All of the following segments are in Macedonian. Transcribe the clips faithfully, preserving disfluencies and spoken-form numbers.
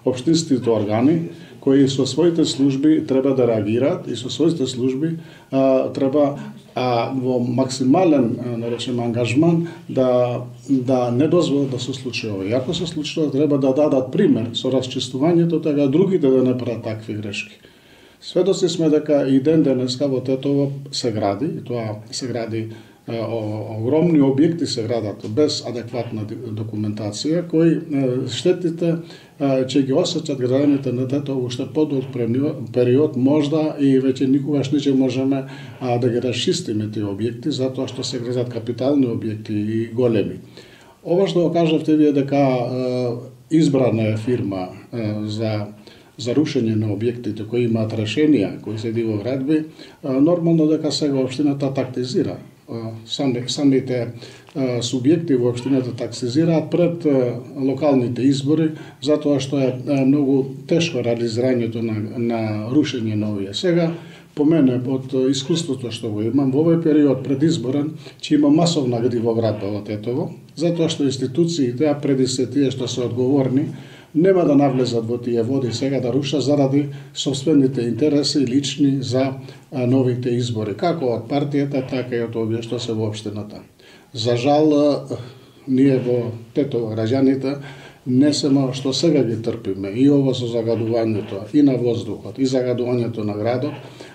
Општинските органи кои со своите служби треба да реагираат и со своите служби а, треба а, во максимален а, наречеме ангажман да да не дозволат да се случи ова. И ако се случува, треба да дадат пример со расчистувањето, така другите да не прават такви грешки. Сведоци сме дека и ден денеска во Тетово се гради, и тоа се гради огромни објекти се градат без адекватна документација, кои штетите ќе ги осеќат граѓаните на Тетово уште подолг период, можда и веќе никогаш не ќе можеме а, да ги расчистиме тие објекти, затоа што се градат капитални објекти и големи. Ова што го кажавте вие дека а, избрана е фирма а, за за рушење на објектите кои имаат решенија, кои седи во градби, нормално дека сега општината тактизира. Сами, самите субјекти во општината таксизираат пред локалните избори, затоа што е многу тешко реализирањето на, на рушење на овие. Сега, по мене, од искуството што го имам, во овој период предизборен, ќе има масовна гради во градба во Тетово, затоа што институциите, а преди се тие што се одговорни, нема да навлезат во тие води сега да рушат заради собствените интереси лични за новите избори, како од партијата, така и од овие што се во општината. За жал, ние во Тетово граѓаните не само што сега ги трпиме, и ово со загадувањето и на воздухот, и загадувањето на градот,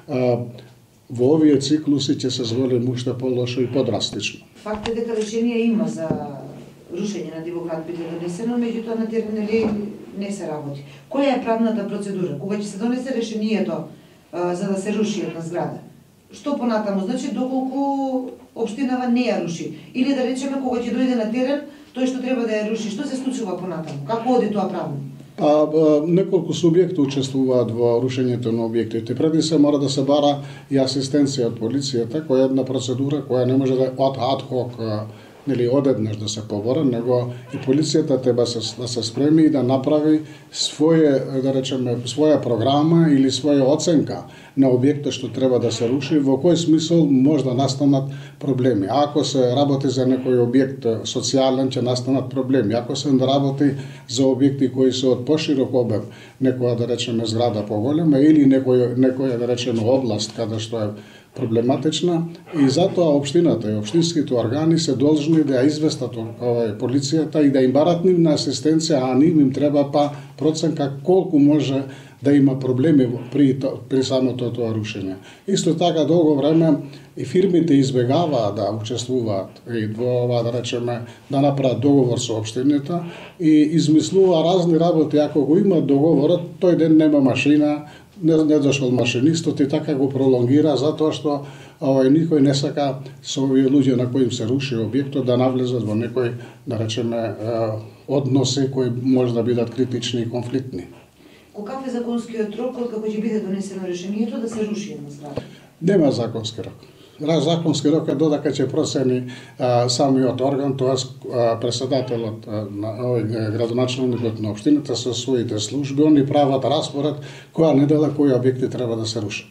во овие циклуси ќе се зголеми уште полошо и подрастично. Факт е дека решение има за рушење на Дивоград биде донесено, меѓутоа на терен не се работи. Која е правната процедура? Кога ќе се донесе решението а, за да се руши една зграда? Што понатаму? Значи, доколку општинава не ја руши? Или да речеме, кога ќе дојде на терен, тој што треба да ја руши, што се случува понатаму? Како оди тоа правно? А, а, неколку субјекти учествуваат во рушењето на објектите. Преди се мора да се бара и асистенција од полицијата, која е една процедура која не може да од адхок нели одеднаш да се побора, него и полицијата треба се, да се спреми и да направи своје, да речеме, своја програма или своја оценка на објектот што треба да се руши, во кој смисол може да настанат проблеми. Ако се работи за некој објект социјален, ќе настанат проблеми. Ако се работи за објекти кои се од поширок обем, некоја, да речеме, зграда поголема или некој, некоја, да речеме, област каде што е проблематична, и затоа општината и општинските органи се должни да ја известат овај полицијата и да им барат нивна асистенција, а нив им треба па проценка колку може да има проблеми при, при самото тоа рушење. Исто така долго време и фирмите избегаваат да учествуваат и во ова, да речеме, да направат договор со општината и измислува разни работи. Ако го има договорот, тој ден нема машина, не, не дошол машинистот и така го пролонгира, затоа што овај никој не сака со овие луѓе на кои им се руши објектот да навлезат во некој, да речеме, односи кои може да бидат критични и конфликтни. Каков е законскиот рок од кога ќе биде донесено решението да се руши една зграда? Нема законски рок. Законски рок е додека ќе процени а, самиот орган, тоа председателот на овој градоначалникот на општината со своите служби, они прават распоред која недела кои објекти треба да се рушат.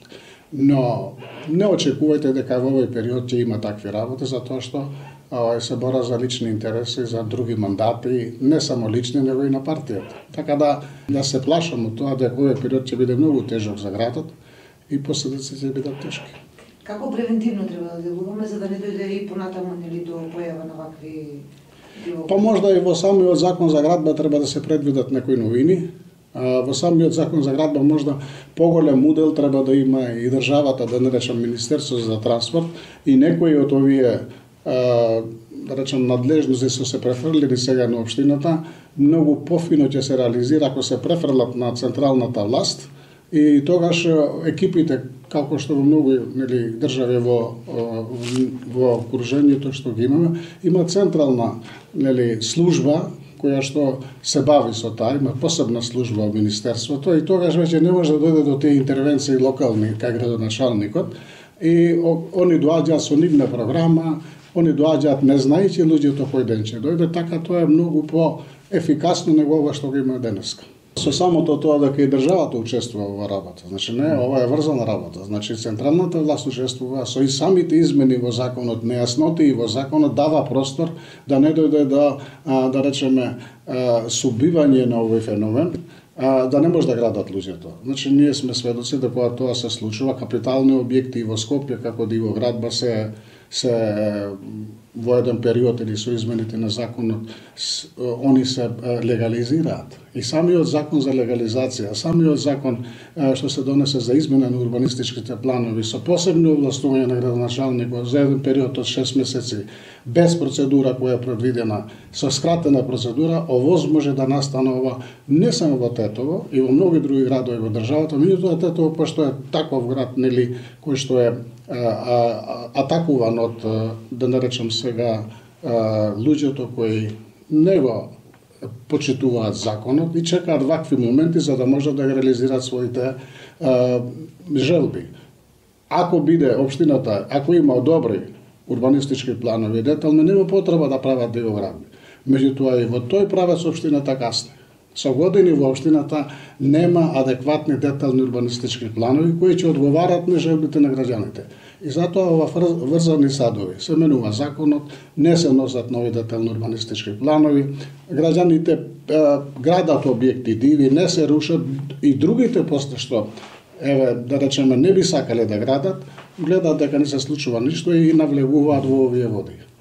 Но не очекувајте дека во овој период ќе има такви работи, затоа што а, се бора за лични интереси, за други мандати, не само лични, него и на партијата. Така да, да се плашам од тоа дека овој период ќе биде многу тежок за градот и последиците ќе бидат тешки. Како превентивно треба да делуваме за да не дојде и понатаму нели до појава на вакви? Па можда и во самиот закон за градба треба да се предвидат некои новини. Во самиот закон за градба можда поголем удел треба да има и државата, да не речам Министерство за транспорт и некои од овие, да речам, надлежности што се префрлени сега на општината, многу пофино ќе се реализира ако се префрлат на централната власт и тогаш екипите, како што во многу нели држави во во окружението што ги имаме, има централна нели служба која што се бави со таа, има посебна служба во министерството и тогаш веќе не може да дојде до тие интервенции локални кај градоначалникот и они доаѓаат со нивна програма, они доаѓаат не знаејќи луѓето кој ден ќе дојде, така тоа е многу по-ефикасно него ова што го има денеска. Со самото тоа дека и државата учествува во работа, значи не, ова е врзана работа, значи централната власт учествува со и самите измени во законот, нејасноти и во законот дава простор да не дојде до, да речеме, субивање на овој феномен, а, да не може да градат луѓето. Значи ние сме сведоци дека кога тоа се случува, капитални објекти во Скопје како и во градба се се во еден период или со измените на законот они се легализираат. И самиот закон за легализација, самиот закон што се донесе за измена на урбанистичките планови со посебни овластувања на градоначалникот за еден период од шест месеци без процедура која е предвидена, со скратена процедура, овозможи да настанува не само во Тетово и во многи други градови во државата, меѓутоа Тетово пошто е таков град нели кој што е а, а, атакуван од, да наречам сега, а, луѓето кои не го почитуваат законот и чекаат вакви моменти за да можат да реализираат своите а, желби. Ако биде општината, ако има добри урбанистички планови детални, нема потреба да прават девоградби. Меѓутоа и во тој правец општината касне. Со години во општината нема адекватни детални урбанистички планови кои ќе одговарат на желбите на граѓаните. И затоа ова врзани садови се менува законот, не се носат нови детални урбанистички планови, граѓаните градат објекти диви, не се рушат и другите после што еве да речеме не би сакале да градат, гледаат дека не се случува ништо и навлегуваат во овие води.